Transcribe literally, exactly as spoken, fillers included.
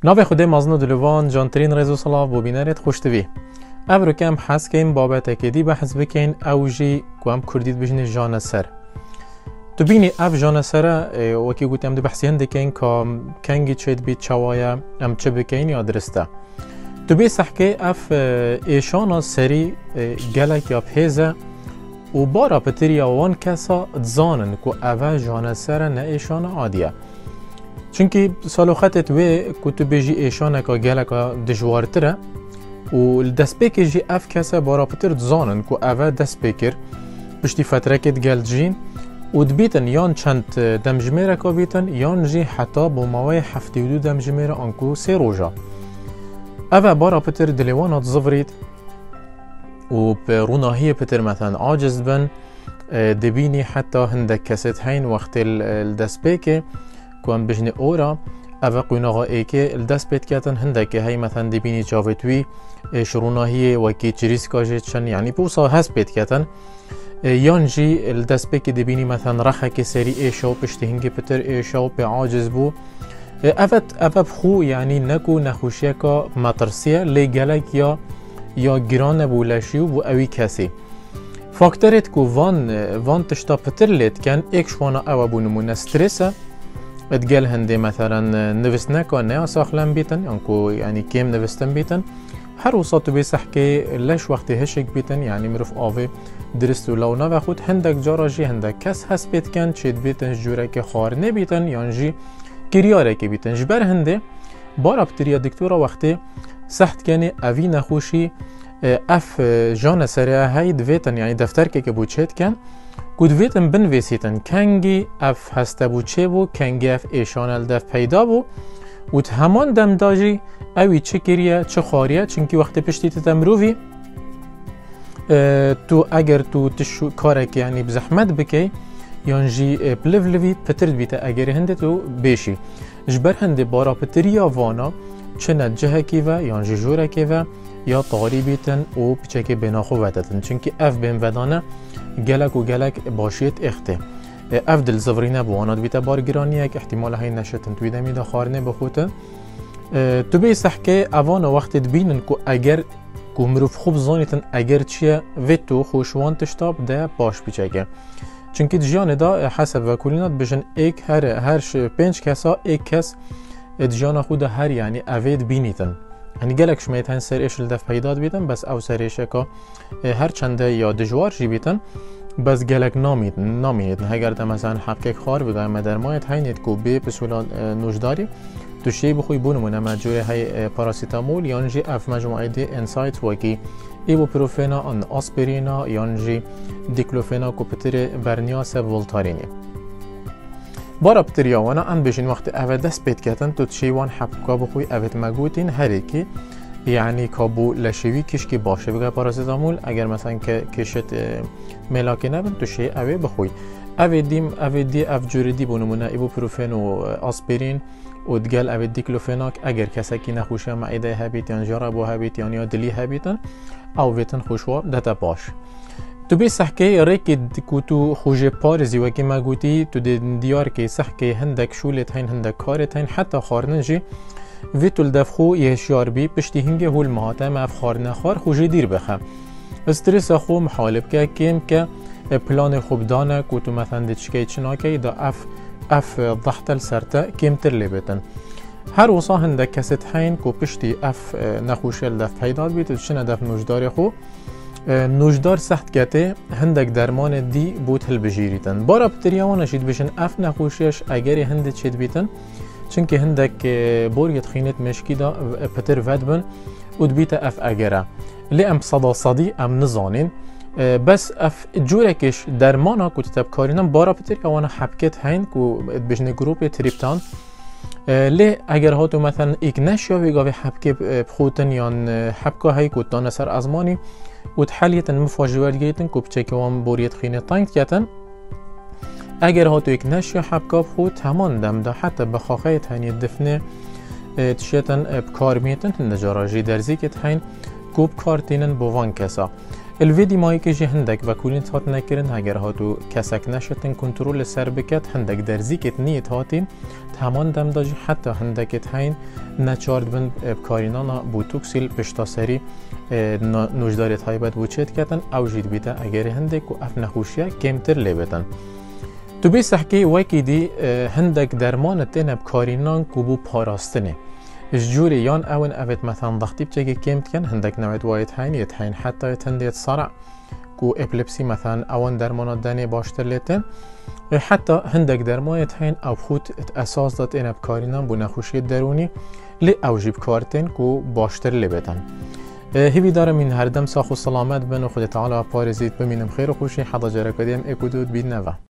ناو خود مازن دلوان جانترین رزو صلاف بو بینرت خوشتوی. ابرو کم حس کن بابت اکیدی بحث بکن اوجی کوام کردید بجن جان سر. تو بینی اف جان سر وکی گوتی ام دو بحثی هنده کن که کنگی چید بید چوایا ام چه بکن یا درسته. تو بی سحکه اف ایشانا سری گلک یا پیزه و بارا پتری وان کسا زانن که اوه جان سر نه ایشانا عادیه. چونکی سالو خطت وی که تو بیجی ایشانا که گلک دجوارتره و دست بکر جی اف کسا بارا پتر زانن که اوه دست بکر پشتی فتره کت گل جین و دبیتن یان چند دمجمه که بیتن یان جی حتی با موای هفته و دو دمجمه انکو سی روژا. اوه بارا پتر دلیوانات زفرید و بروناهی پتر مثلا عاجز بن دبینی حتی هندک کسید هین وقت الدست بیکه کن بجن اورا اوه قوناغا ایکه الدست بیت کتن هندک هی مثلا دبینی جاوتوی شروناهی وکی چریس کاجه چن یعنی بوسا هست بیت کتن یان جی الدست بیکه دبینی مثلا رخه که سری ایشاو پشتی هنگی پتر ایشاو به عاجز بو اوه اوه بخو یعنی نکو نخوشیه که مطرسیه لی گلک یا یا گران بولشیو بو اوی کسی فاکترت کو وان وان تشتا پتر لید کن ایک شوانا او بونمون استرسه ادگل هنده مثلا نوستنه که نه ساخلن بیتن یعنی یعنی کم نوستن بیتن هر وسط بیسح که لش وقتی هشک بیتن یعنی مرف آوه درست و لونه و خود هندک جاراجی هندک کس هست بیت کن چید بیتن جوره که خار نبیتن یعنی جی کریاره که بیتن جبر هنده بارا بتریا دکتورا وقتی سخت کنی اوی نخوشی اف جان سریع های دویتن یعنی دفتر که که بوچید کن که دویتن بنویسیتن کنگی اف هسته بوچه بو کنگی اف ایشان الدف پیدا بو و همان دم داجی اوی چه کریه چه خاریه چونکی وقتی پشتی تتمروی تو اگر تو تشو کارک یعنی بزحمت بکی یانجی بلولوی پترد بیته اگر هنده تو بیشی جبر هنده بارا پتریا وانا چه نجه کیوه یانجی جوره کیوه یا طاری بیتن و بچه بناخو ودتن چونکه اف بین ودانه گلک و گلک باشیت اخته اف دل زورینه بوانات بیته بارگرانیه که احتمال های نشتن توی دمیده خارنه بخوته تو بی سحکه اوان وقت بینن که اگر که مروف خوب زانیتن اگر چیه ویتو خوشوان تشتاب ده باش بیچه چونکه جیان دا حسب و کلینات بجن ایک هر هر پنج کسا ایک کس جیان خود هر یعنی اوید بینیتن یعنی گلک شمیتن سر ایش الدف پیداد بیتن بس او سر ایشه که هر چنده یا دجوار جی بیتن بس گلک نامیتن نامیتن اگر تا مثلا حقیق خار بگه مدرمایت هینید که بی پسولا نوشداری تو شی بخوی بونمونه مجوره های پاراسیتامول یانجی اف مجموعه دی انسایت وکی ایبوپروفینا آن آسپرینا یانجی دیکلوفینا کوپتر برنیاس ولتارینی بارا بتریاوانا ام بجین وقت اوه دست بیت کتن تو تشیوان حبکا بخوی اوه مگوتین هر کی یعنی کابو لشوی کشکی باشه بگه پاراسیتامول اگر مثلا که کشت ملاکی نبن تو شی اوه بخوی اوه دیم اوه دی اف جوری دی بونمونه ایبوپروفین و آسپرین و دگل اوه دیکلوفیناک اگر کسی که نخوشه معیده هبیت یا جربو هبیت یا دلی هبیتن او ویتن خوشوا دتا باش تو بی سحکه ریکی که تو خوش پارزی وکی مگوتی تو دیار که سحکه هندک شولت هین هندک کارت هین حتی خارنجی ویتول دفخو یهشیار بی پشتی هنگه هول مهاتم اف خارنه خار خوشی دیر بخم استرس خو محالب که کم که پلان خوب دانه که تو مثلا دیچکه چناکه دا اف اف ضحتل سرته کم تر لیبتن هر وصا هندک کست هین که پشتی اف نخوشل دف پیداد بیت چنه دف نوشدار خو نوشدار سخت کته هندک درمان دی بود هل بجیریتن بارا بتریاوانا شید بشن اف نخوشیش اگر هنده چید بیتن چونکه هندک بوریت خینت مشکی دا پتر ود بن و دبیت اف اگره لی ام صدا صدی ام نزانین بس اف جورکش درمانا که تتب کارینم بارا بتریاوانا حبکت هین که بجن گروپ تریپتان لی اگر هاتو مثلا ایک نشیا ویگاوی حبکه بخوتن یا حبکه های که دانه سر ازمانی و تحلیتن مفاجور گیتن که بچه که وام بوریت خینه تانگ کتن اگر هاتو ایک نشیا حبکه بخوت همان دم دا حتی بخاقه تهنی دفنه تشیتن بکار میتن نجاراجی درزی که تهین که بکار تینن بوان کسا الویدی مایی که جه هندک و کولین هات نکرن هگر هاتو کسک نشتن کنترل سر بکت هندک درزی کت نیت هاتیم تمام دم داجی حتی هندکت هین نچارد بند بکارینانا بوتوکسیل پشتا سری نوجداریت های بد وچت کتن او جید بیتا اگر هندک و اف نخوشیه کمتر لیبتن. تو بی سحکی وکی دی هندک درمان تین بکارینان کو بو پاراستنه. جوری یان اون اوت مثلا ضغطی بچه کمت کن هندک نوعیت واید هین یت هین حتی یت هندیت صرع کو اپلپسی مثلا اون درمانات دنی باشتر لیتن حتی هندک درمانات هین او خود اساس داد این بکارینان بو نخوشی درونی لی او جیب کارتن کو باشتر لی بتن. هیوی دارم این هر دم ساخ و سلامت بن و خود تعالی پارزید بمینم خیر و خوشی حدا جرکدیم اکودود بید نوه.